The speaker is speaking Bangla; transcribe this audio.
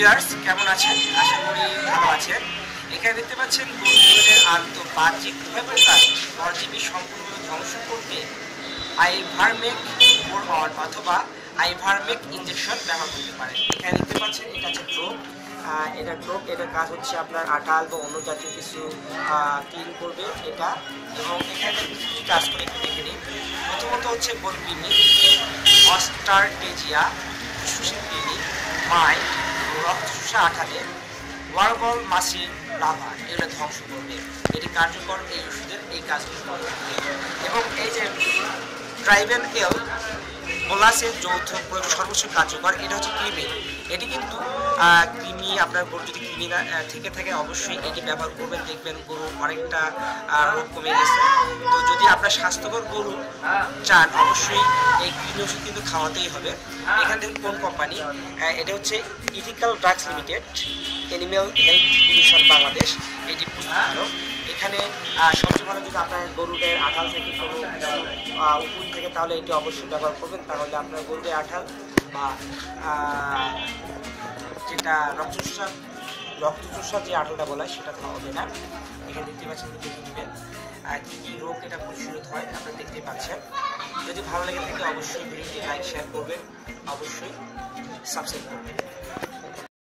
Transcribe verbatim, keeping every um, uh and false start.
ভিউয়ার্স, কেমন আছেন? আশা করি ভালো আছেন। এখানে দেখতে পাচ্ছেন গরুগুলোর আন্তঃবাহ্যিক কাজ পরজীবী সম্পূর্ণ ধ্বংস করতে আইভারমেক অথবা আইভারমেক ইঞ্জেকশন ব্যবহার করতে পারে। এখানে দেখতে পাচ্ছেন এটা হচ্ছে ড্রোপ। এটা ড্রোপ এটার কাজ হচ্ছে আপনার আটাল বা অন্য জাতীয় কিছু ক্লিন করবে এটা। এবং এখানে কী কাজ করে একটু দেখে নিই। প্রথমত হচ্ছে গোলপিনি, অস্টারটেজিয়া, ফুসফুসের কৃমি, মাইট, রক্তচোষা আঠালে, ওয়ারবল মাছি লাভা এগুলো ধ্বংস করবে। এটি কার্যকর এই ওষুধের এই কাজগুলো করে থাকে। এবং এই যে ট্রাইবেন এল মোলাসের যৌথ প্রয়োগ সর্বোচ্চ কার্যকর। এটা হচ্ছে কৃমি। এটি কিন্তু কৃমি আপনার গরু যদি কৃমি না থেকে থাকে অবশ্যই এটি ব্যবহার করবেন, দেখবেন গরু অনেকটা রোগ কমে গেছে। তো যদি আপনার স্বাস্থ্যকর গরু চান অবশ্যই এই কৃমি ওষুধ কিন্তু খাওয়াতেই হবে। এখান থেকে কোন কোম্পানি? এটা হচ্ছে ethical drugs limited, animal health division Bangladesh, এটি প্রস্তুতকারক। এখানে সবচেয়ে ভালো যদি আপনার গরুদের আঠাল থেকে কোনো উকুন থেকে তাহলে এটি অবশ্যই ব্যবহার করবেন। তাহলে আপনার গরুদের আঠাল বা যেটা রক্তচোষা রক্তচোষা যে আঠালটা বলা হয় সেটা হবে না। এখানে দেখতে পাচ্ছেন, দেখে নেবেন কী কী রোগ এটা প্রতিরোধ হয় আপনারা দেখতে পাচ্ছেন। যদি ভালো লেগে থাকে অবশ্যই ভিডিওটি লাইক শেয়ার করবেন, অবশ্যই সাবস্ক্রাইব করবেন।